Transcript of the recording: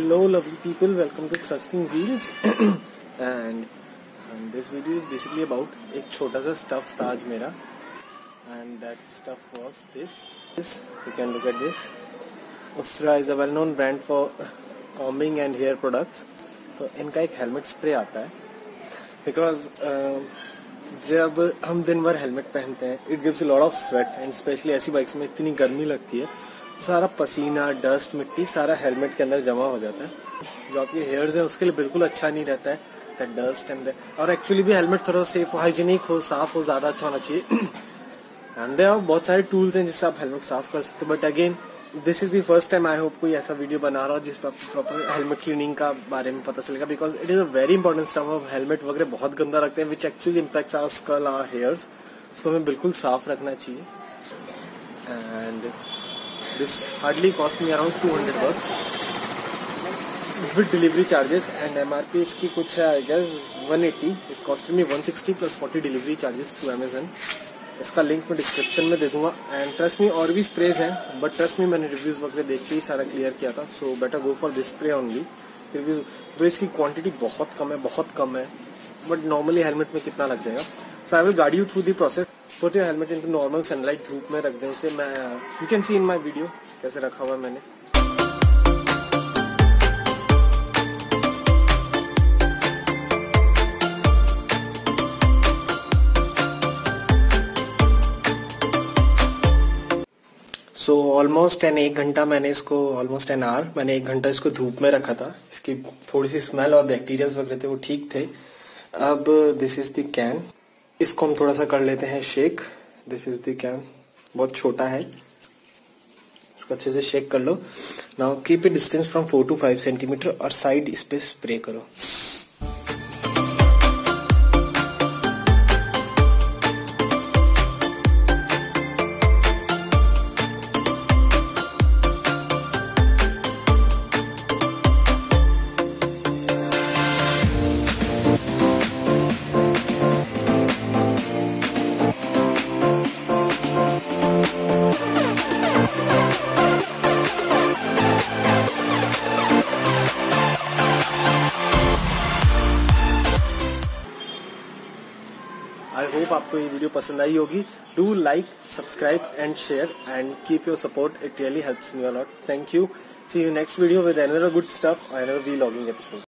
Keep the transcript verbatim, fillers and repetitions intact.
Hello lovely people, welcome to Thrusting Wheels and um, this video is basically about एक छोटा सा stuff था आज मेरा and that stuff was this. This you can look at this. Ustra is a well known brand for combing and hair products. तो इनका एक helmet spray आता है because uh, जब हम दिन भर हेलमेट पहनते हैं it gives a lot of sweat and especially ऐसी बाइक्स में इतनी गर्मी लगती है, सारा पसीना डस्ट मिट्टी सारा हेलमेट के अंदर जमा हो जाता है जो आपके हेयर्स हैं उसके लिए बिल्कुल अच्छा नहीं रहता है दैट डस्ट एंड और एक्चुअली भी हेलमेट थोड़ा सेफ हाइजीनिक हो, साफ हो, ज्यादा अच्छा होना चाहिए एंड देयर बहुत सारे टूल्स हैं जिससे आप हेलमेट साफ कर सकते हो. But again this is the first time I hope कोई ऐसा वीडियो बना रहा हो जिस पर प्रॉपर हेलमेट क्लीनिंग का बारे में पता चलेगा because it is a very important stuff. Of helmet वगैरह बहुत गंदा रखते हैं which actually impacts our skull, our hairs. उसको हमें बिल्कुल साफ रखना चाहिए and this hardly cost me around two hundred bucks with delivery charges and M R P इसकी कुछ है I guess one eighty. it costed me one sixty plus forty delivery charges through Amazon. इसका link मैं description में दे दूंगा and trust me और भी स्प्रेज हैं बट ट्रस्ट मी मैंने रिव्यूज वगैरह देख के ही सारा क्लियर किया था. So better go for this spray only. Reviews तो इसकी क्वांटिटी बहुत कम है, बहुत कम है बट नॉर्मली हेलमेट में कितना लग जाएगा. So I will guide you through the process. Put your helmet into normal sunlight, धूप में रख दें उसे. मैं you can see in my video कैसे रखा हुआ मैंने. So almost एन एक घंटा मैंने इसको almost एन आवर मैंने एक घंटा इसको धूप में रखा था. इसकी थोड़ी सी स्मेल और बैक्टीरिया वगैरह थे वो ठीक थे. अब दिस इज द कैन. इसको हम थोड़ा सा कर लेते हैं shake. This is the can. बहुत छोटा है, इसको अच्छे से शेक कर लो. Now keep a distance from four to five centimetre और साइड इस पे स्प्रे करो. आई होप आपको ये वीडियो पसंद आई होगी. Do like, subscribe and share and keep your support. It really helps me a lot. Thank you. See you next video with another good stuff और अनदर व्लॉगिंग एपिसोड.